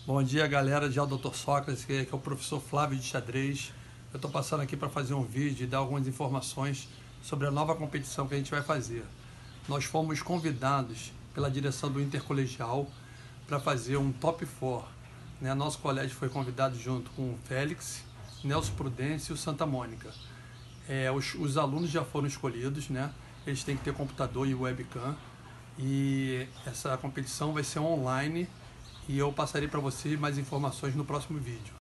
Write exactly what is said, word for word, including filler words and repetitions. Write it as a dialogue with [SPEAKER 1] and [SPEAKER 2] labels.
[SPEAKER 1] Bom dia, galera de doutor Sócrates, que é o professor Flávio de Xadrez. Eu estou passando aqui para fazer um vídeo e dar algumas informações sobre a nova competição que a gente vai fazer. Nós fomos convidados pela direção do Intercolegial para fazer um top quatro. Né? Nosso colégio foi convidado junto com o Félix, Nelson Prudêncio e o Santa Mônica. É, os, os alunos já foram escolhidos, né? Eles têm que ter computador e webcam. E essa competição vai ser online. E eu passarei para você mais informações no próximo vídeo.